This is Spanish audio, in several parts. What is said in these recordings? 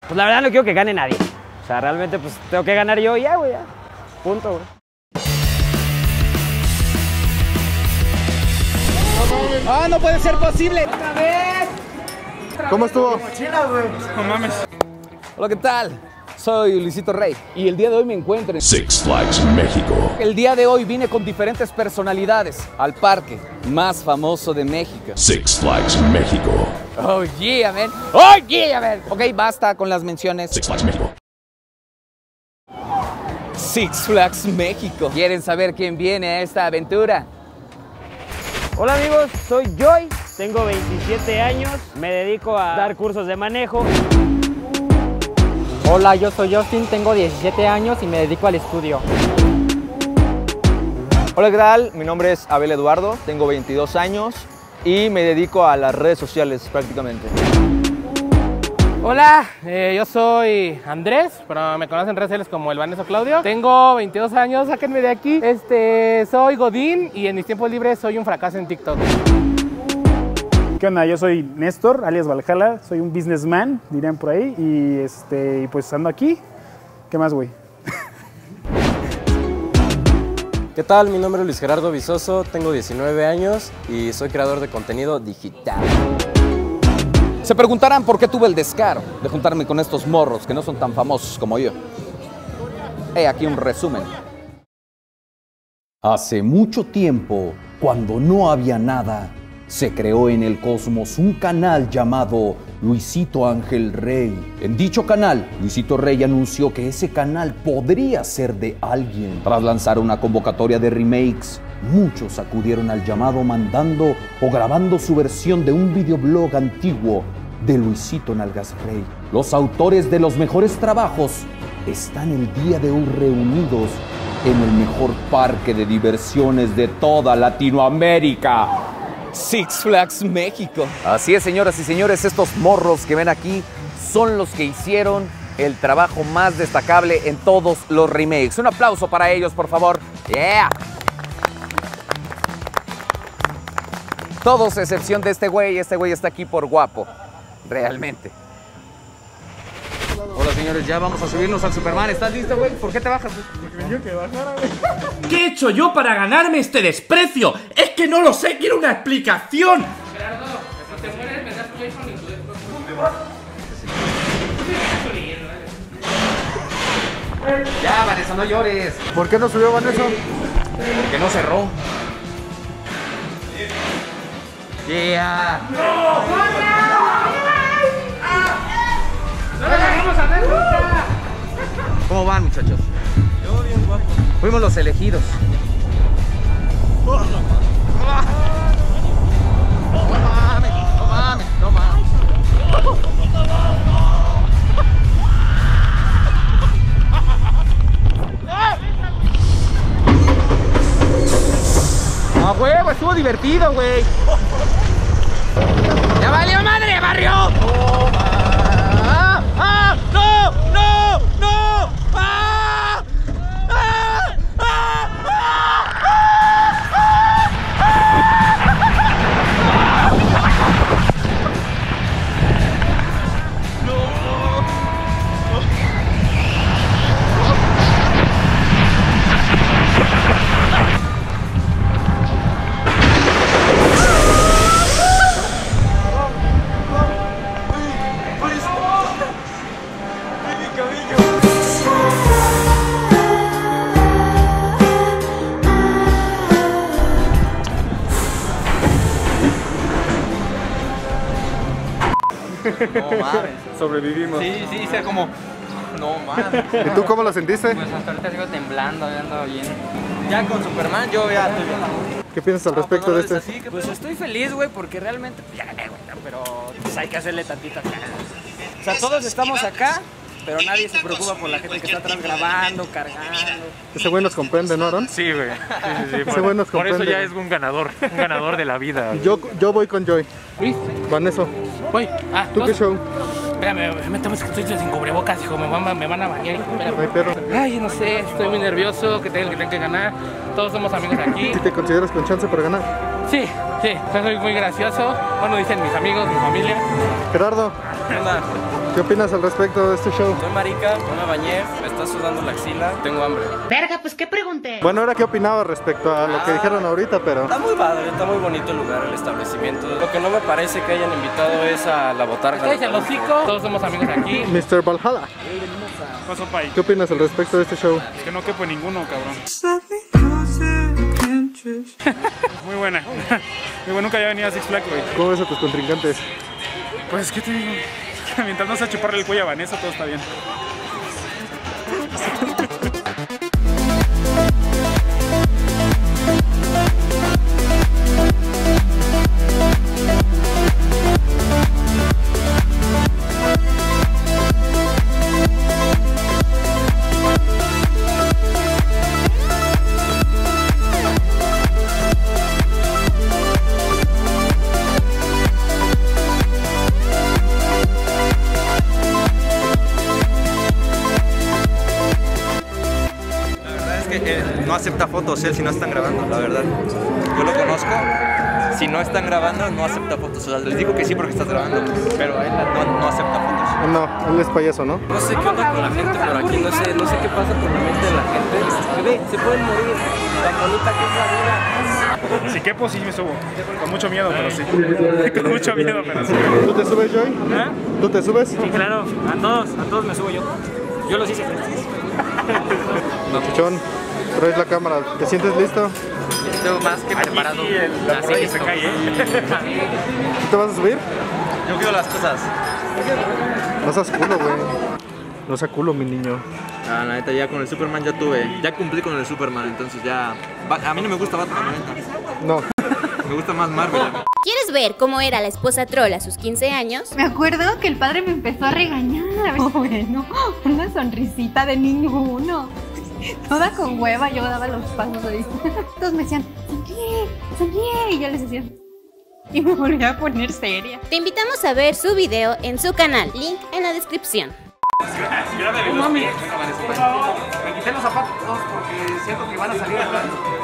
Pues la verdad no quiero que gane nadie. O sea, realmente pues tengo que ganar yo y ya, güey, ya. Punto, güey. ¡Ah, no puede ser posible! ¡Otra vez! ¿Cómo estuvo? Mochila, güey. No mames. Hola, ¿qué tal? Soy Luisito Rey y el día de hoy me encuentro en Six Flags México. El día de hoy vine con diferentes personalidades al parque más famoso de México. Six Flags México. Oh yeah, man. Oh yeah, man. Ok, basta con las menciones. Six Flags México. Six Flags México. ¿Quieren saber quién viene a esta aventura? Hola amigos, soy Joy, tengo 27 años, me dedico a dar cursos de manejo. Hola, yo soy Justin, tengo 17 años y me dedico al estudio. Hola, ¿qué tal? Mi nombre es Abel Eduardo, tengo 22 años y me dedico a las redes sociales prácticamente. Hola, yo soy Andrés, pero me conocen en redes sociales como el Vanessa Claudio. Tengo 22 años, sáquenme de aquí. Soy Godín y en mis tiempos libres soy un fracaso en TikTok. ¿Qué onda? Yo soy Néstor, alias Valhalla, soy un businessman, dirían por ahí, y pues ando aquí. ¿Qué más, güey? ¿Qué tal? Mi nombre es Luis Gerardo Vizoso, tengo 19 años y soy creador de contenido digital. Se preguntarán por qué tuve el descaro de juntarme con estos morros que no son tan famosos como yo. He aquí un resumen. Hace mucho tiempo, cuando no había nada, se creó en el cosmos un canal llamado Luisito Ángel Rey. En dicho canal, Luisito Rey anunció que ese canal podría ser de alguien. Tras lanzar una convocatoria de remakes, muchos acudieron al llamado mandando o grabando su versión de un videoblog antiguo de Luisito Nalgas Rey. Los autores de los mejores trabajos están el día de hoy reunidos en el mejor parque de diversiones de toda Latinoamérica. Six Flags México. Así es, señoras y señores, estos morros que ven aquí son los que hicieron el trabajo más destacable en todos los remakes. Un aplauso para ellos, por favor. Yeah. Todos, a excepción de este güey está aquí por guapo. Realmente. Hola, señores, ya vamos a subirnos al Superman. ¿Estás listo, güey? ¿Por qué te bajas? Porque me dijo que bajara, güey. ¿Qué he hecho yo para ganarme este desprecio? Es que no lo sé, quiero una explicación. Gerardo, si te mueres, me das tu iPhone y tu Ya, Vanessa, no llores. ¿Por qué no subió Vanessa? Porque no cerró. Yeah. ¡No le vamos a ver nunca! ¿Cómo van, muchachos? Yo bien guapo. Fuimos los elegidos. No mames. ¡A huevo! Estuvo divertido, güey. ¡Ya valió madre, barrio! No mames. Sobrevivimos. Sí, sea como... No mames. ¿Y tú cómo lo sentiste? Pues hasta ahorita sigo temblando, ando bien. Ya con Superman yo ya estoy bien. ¿Qué piensas al respecto de este? Así, Pues estoy feliz, güey, porque realmente ya gané, güey, pero pues hay que hacerle tantita ganas. O sea, todos estamos acá, pero nadie se preocupa por la gente que está atrás grabando, cargando. Ese güey nos comprende, ¿no, Aaron? Sí, güey. Sí. Ese güey nos Por eso comprende. ya es un ganador de la vida. Yo voy con Joy. Luis, Vanessa, voy. ¿tú qué show? Espérame, estoy sin cubrebocas, hijo, me van a bañar, hijo, No hay espérame. perro. Ay, no sé, estoy muy nervioso, que tengo que ganar. Todos somos amigos aquí. ¿Sí te consideras con chance para ganar? Sí, soy muy gracioso. Bueno, dicen mis amigos, mi familia. Gerardo, ¿Qué onda? ¿Qué opinas al respecto de este show? Soy marica, no me bañé, me está sudando la axila, tengo hambre. Verga, pues ¿qué pregunté? Bueno, ahora qué opinaba respecto a lo que dijeron ahorita, pero... Está muy padre, está muy bonito el lugar, el establecimiento. Lo que no me parece que hayan invitado es a la botarga. Cállate el hocico, todos somos amigos aquí. Mr. Valhalla, Pasó, Pai. ¿qué opinas al respecto de este show? Es que no quepo en ninguno, cabrón. Muy buena. Muy buena, nunca había venido a Six Flags, güey. ¿Cómo ves a tus contrincantes? Pues, ¿qué te digo? Mientras no sea chuparle el cuello a Vanessa, todo está bien. No acepta fotos él si no están grabando, la verdad. Yo lo conozco. Si no están grabando, no acepta fotos. O sea, les digo que sí porque estás grabando, pero él no acepta fotos. No, él es payaso, ¿no? No sé qué onda con la gente por aquí, no sé qué pasa por la mente de la gente. Bebé, se pueden morir, tan bonita que es la vida. Si quepo, sí me subo. Con mucho miedo, pero sí. Con mucho miedo, pero sí. ¿Tú te subes, Joy? ¿Eh? ¿Tú te subes? Sí, claro, a todos me subo yo. Yo los hice. Chichón, traes la cámara. ¿Te sientes listo? Estoy más que preparado. La porra que se cae, ¿Tú te vas a subir? Yo quiero las cosas. No seas culo, güey. No seas culo, mi niño. Ah, la neta, ya con el Superman ya ya cumplí con el Superman, entonces ya... A mí no me gusta Batman, la neta. No. Me gusta más Marvel. ¿Quieres ver cómo era la esposa troll a sus 15 años? Me acuerdo que el padre me empezó a regañar. Bueno, una sonrisita de ninguno. Toda con hueva, yo daba los pasos ahí. Todos me decían, sonríe, sonríe. Y yo les decía, y me volví a poner seria. Te invitamos a ver su video en su canal, link en la descripción. Mami, por favor, me quité los zapatos porque siento que van a salir atrás.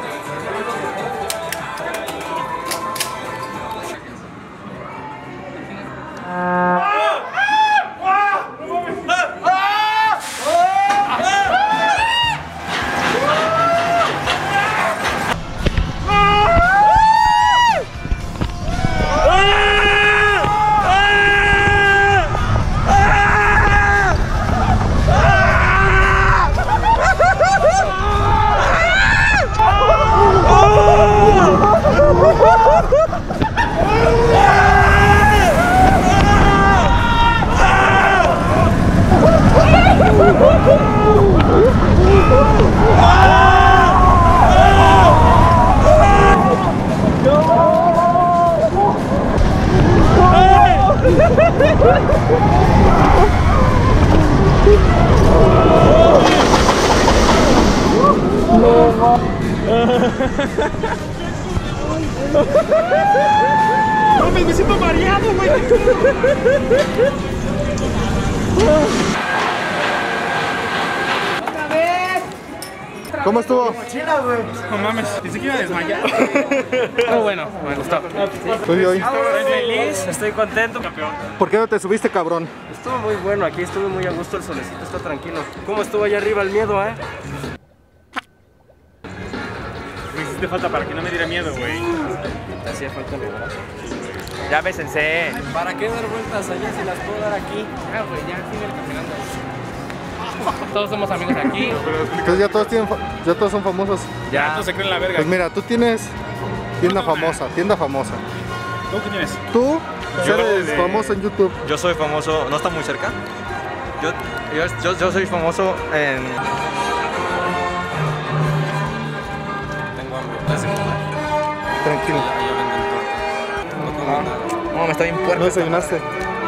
No, me siento mareado, güey. ¡Otra vez! ¿Cómo estuvo? Mochila, güey. No mames, pensé que iba a desmayar. Muy bueno, me gustó. Soy hoy. Estoy feliz, estoy contento. ¿Por qué no te subiste, cabrón? Estuvo muy bueno, aquí estuve muy a gusto, el solecito está tranquilo. ¿Cómo estuvo allá arriba el miedo, Me hiciste falta para que no me diera miedo, güey. Te hacía falta mi brazo. Ya bésense. ¿Para qué dar vueltas allá si las puedo dar aquí? Ah, güey, ya sigue caminando. Todos somos amigos aquí. Entonces ya todos son famosos. Ya. No se creen la verga. Pues mira, tú tienes tienda famosa. ¿Tú qué tienes? Tú eres famoso en YouTube. Yo soy famoso, ¿no está muy cerca? Yo soy famoso en... Tengo hambre. ¿Vas a comer? Tranquilo. Ya venden tortas. No como nada. No, me está bien puerco. ¿No desayunaste?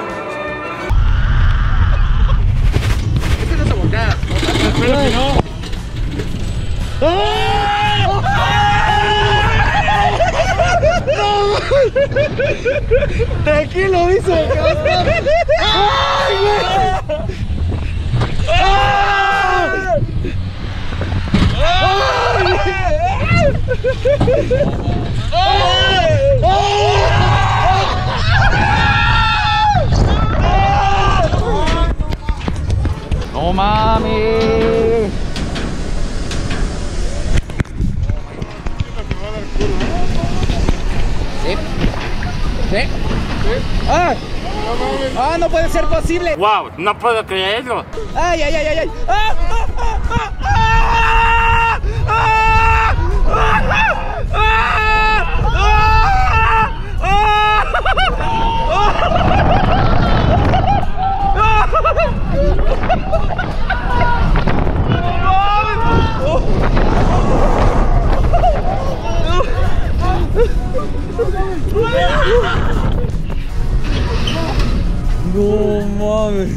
Espero que no. Tranquilo, dice. ¡Ay, güey! ¡No mames! ¿Sí? ¡Ah! ¡Ah, no puede ser posible! ¡Wow! No puedo creerlo. ¡Ay, ay, ay, ay! ay. ¡Ah! ¡Ah! ¡Ah! ¡Ah! ¡Ah! ¡Ah! No mames.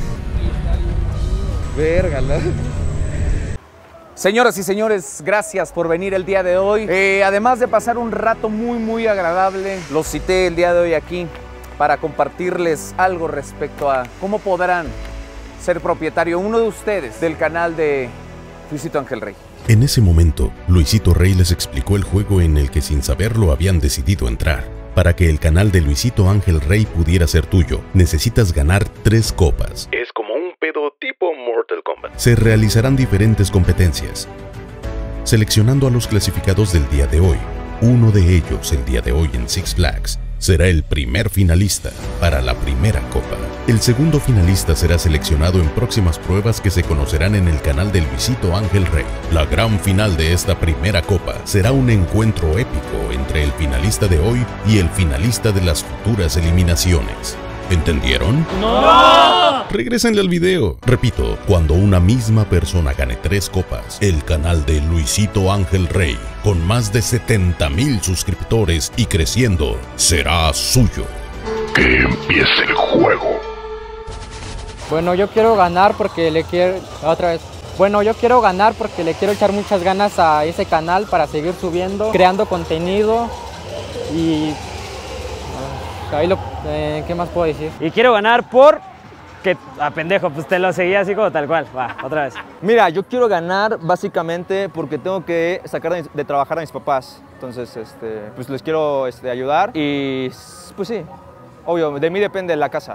Verga, ¿no? Señoras y señores, gracias por venir el día de hoy. Además de pasar un rato muy agradable, los cité el día de hoy aquí para compartirles algo respecto a cómo podrán ser propietario uno de ustedes del canal de Luisito Ángel Rey. En ese momento, Luisito Rey les explicó el juego en el que sin saberlo habían decidido entrar. Para que el canal de Luisito Ángel Rey pudiera ser tuyo, necesitas ganar 3 copas. Es como un pedo tipo Mortal Kombat. Se realizarán diferentes competencias, seleccionando a los clasificados del día de hoy. Uno de ellos, el día de hoy en Six Flags, será el primer finalista para la primera copa. El segundo finalista será seleccionado en próximas pruebas que se conocerán en el canal de Luisito Ángel Rey. La gran final de esta primera copa será un encuentro épico entre el finalista de hoy y el finalista de las futuras eliminaciones. ¿Entendieron? ¡No! Regrésenle al video. Repito, cuando una misma persona gane 3 copas, el canal de Luisito Ángel Rey, con más de 70,000 suscriptores y creciendo, será suyo. Que empiece el juego. Bueno, yo quiero ganar porque le quiero... Otra vez. Bueno, yo quiero ganar porque le quiero echar muchas ganas a ese canal para seguir subiendo, creando contenido y... Ahí ¿qué más puedo decir? Y quiero ganar por... Que, pendejo, pues te lo seguía así como tal cual. Va, otra vez. Mira, yo quiero ganar básicamente porque tengo que sacar de trabajar a mis papás. Entonces, pues les quiero ayudar y pues sí, obvio, de mí depende la casa.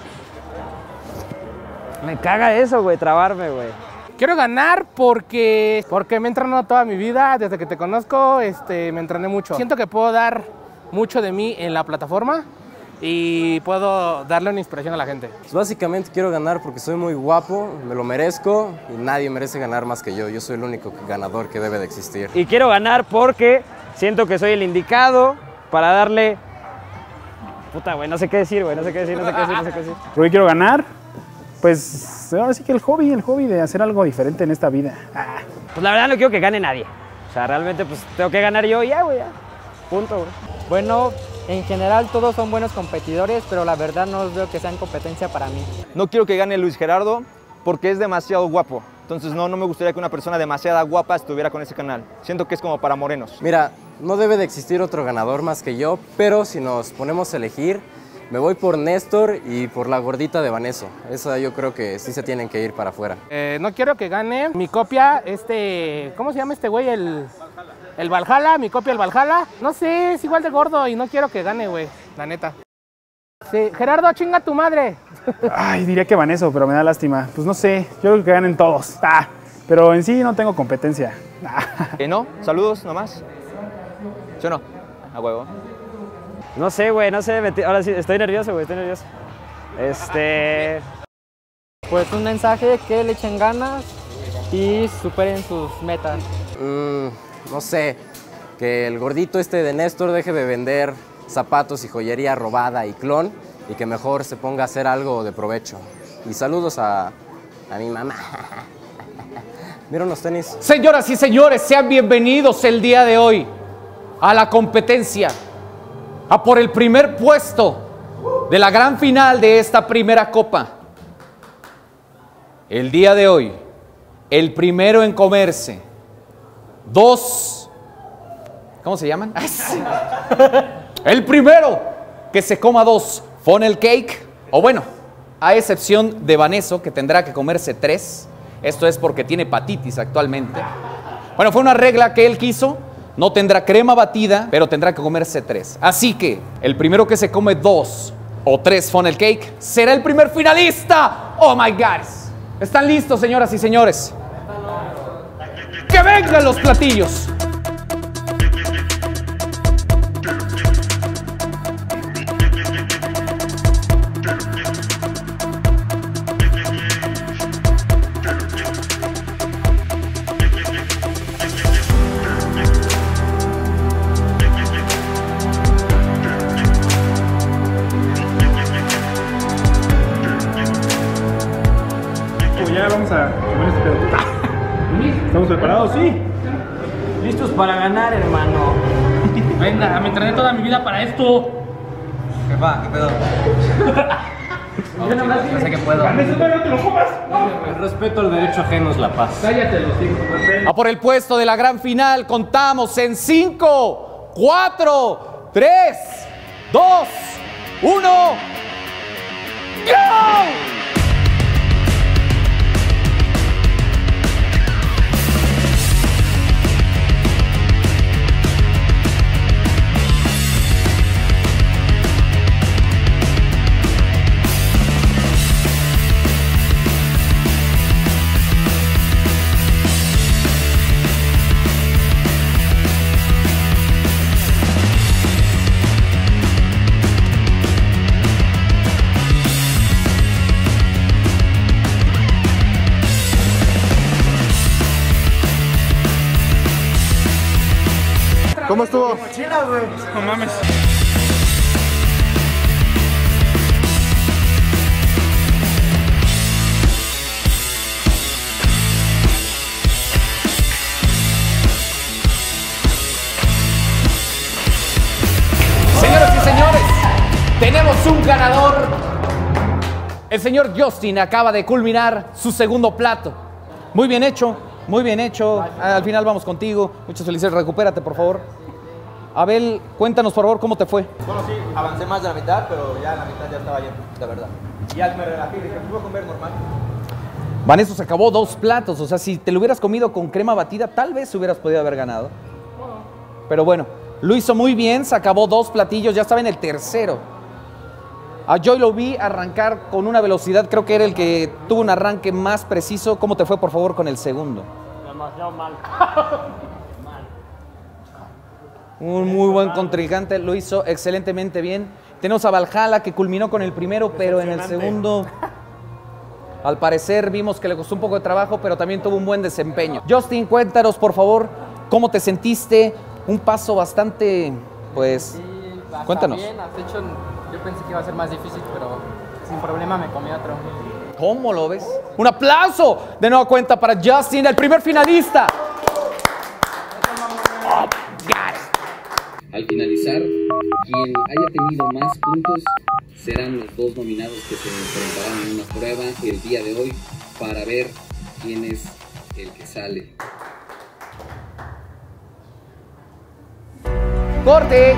Me caga eso, güey, trabarme, güey. Quiero ganar porque me he entrenado toda mi vida, desde que te conozco, me entrené mucho. Siento que puedo dar mucho de mí en la plataforma y puedo darle una inspiración a la gente. Pues básicamente quiero ganar porque soy muy guapo, me lo merezco y nadie merece ganar más que yo. Yo soy el único ganador que debe de existir. Y quiero ganar porque siento que soy el indicado para darle... Puta, güey, no sé qué decir, güey, no sé qué decir. ¿Por qué quiero ganar? Pues ahora sí que el hobby de hacer algo diferente en esta vida. Pues la verdad no quiero que gane nadie. O sea, realmente pues tengo que ganar yo y ya, güey, ya. Punto, güey. Bueno, en general todos son buenos competidores, pero la verdad no veo que sean competencia para mí. No quiero que gane Luis Gerardo porque es demasiado guapo. Entonces no me gustaría que una persona demasiado guapa estuviera con ese canal. Siento que es como para morenos. Mira, no debe de existir otro ganador más que yo, pero si nos ponemos a elegir, me voy por Néstor y por la gordita de Vaneso. Esa yo creo que sí se tienen que ir para afuera. No quiero que gane mi copia, ¿cómo se llama este güey? El Valhalla, mi copia el Valhalla. No sé, es igual de gordo y no quiero que gane, güey, la neta. Sí, Gerardo, chinga tu madre. Ay, diría que Vaneso, pero me da lástima. Pues no sé, yo creo que ganen todos. Pero en sí no tengo competencia. ¿No? ¿Saludos nomás? ¿Sí o no? A huevo. No sé, güey, no sé. Ahora sí, estoy nervioso, güey, estoy nervioso. Pues un mensaje que le echen ganas y superen sus metas. No sé, que el gordito de Néstor deje de vender zapatos y joyería robada y clon y que mejor se ponga a hacer algo de provecho. Y saludos a mi mamá. Mira unos tenis. Señoras y señores, sean bienvenidos el día de hoy a la competencia, a por el primer puesto de la gran final de esta primera copa. El día de hoy, el primero en comerse 2, ¿cómo se llaman? El primero que se coma 2 funnel cake, o bueno, a excepción de Vaneso, que tendrá que comerse 3. Esto es porque tiene hepatitis actualmente. Bueno, fue una regla que él quiso. No tendrá crema batida, pero tendrá que comerse 3. Así que el primero que se come 2 o 3 funnel cake será el primer finalista. ¡Oh my God! ¿Están listos, señoras y señores? ¡Que vengan los platillos! Ya vamos a comer este pedo. ¿Estamos preparados? Sí. Listos para ganar, hermano. Venga, me entrené toda mi vida para esto. ¿Qué va? ¿Qué pedo? Yo nomás No sé qué puedo. ¡No te lo comas! El respeto al derecho ajeno es la paz. Cállate los hijos. A por el puesto de la gran final, contamos en 5, 4, 3, 2, 1. ¡Go! ¿Cómo estuvo? No mames. Señoras y señores, tenemos un ganador. El señor Justin acaba de culminar su segundo plato. Muy bien hecho, muy bien hecho. Al final vamos contigo. Muchas felicidades. Recupérate, por favor. Abel, cuéntanos, por favor, ¿cómo te fue? Bueno, sí, avancé más de la mitad, pero ya la mitad ya estaba lleno, la verdad. Ya me relajé y dije, ¿puedo comer normal? Vanessa se acabó 2 platos. O sea, si te lo hubieras comido con crema batida, tal vez hubieras podido haber ganado. Pero bueno, lo hizo muy bien, se acabó 2 platillos, ya estaba en el tercero. A Joy lo vi arrancar con una velocidad, creo que era el que tuvo un arranque más preciso. ¿Cómo te fue, por favor, con el segundo? Demasiado mal. Un muy buen contrincante, lo hizo excelentemente bien. Tenemos a Valhalla, que culminó con el primero, pero en el segundo, al parecer, vimos que le costó un poco de trabajo, pero también tuvo un buen desempeño. Justin, cuéntanos, por favor, ¿cómo te sentiste? Un paso bastante, pues, Sí, cuéntanos. Bien, has hecho, yo pensé que iba a ser más difícil, pero sin problema me comí otro. ¿Cómo lo ves? Un aplauso de nueva cuenta para Justin, el primer finalista. Al finalizar, quien haya tenido más puntos serán los 2 nominados que se enfrentarán en una prueba el día de hoy para ver quién es el que sale. ¡Corte!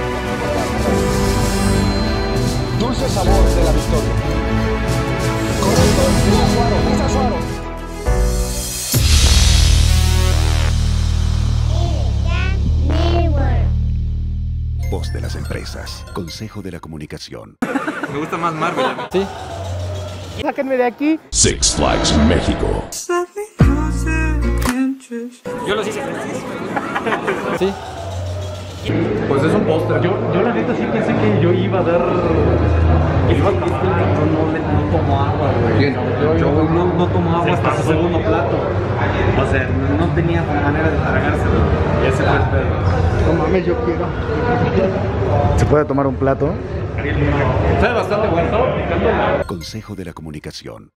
Dulce sabor de la victoria. Correcto, es Azuaro. Voz de las empresas. Consejo de la comunicación. Me gusta más Marvel. Sí. Sáquenme de aquí. Six Flags México. Yo los hice. Sí. Pues es un postre. Yo la neta sí pensé que yo iba a dar... No tomo agua, güey. Yo no tomo agua hasta su segundo plato. O sea, no tenía manera de tragárselo. Ya se fue el pedo. No mames, yo quiero. ¿Se puede tomar un plato? Sabe bastante bueno. Consejo de la comunicación.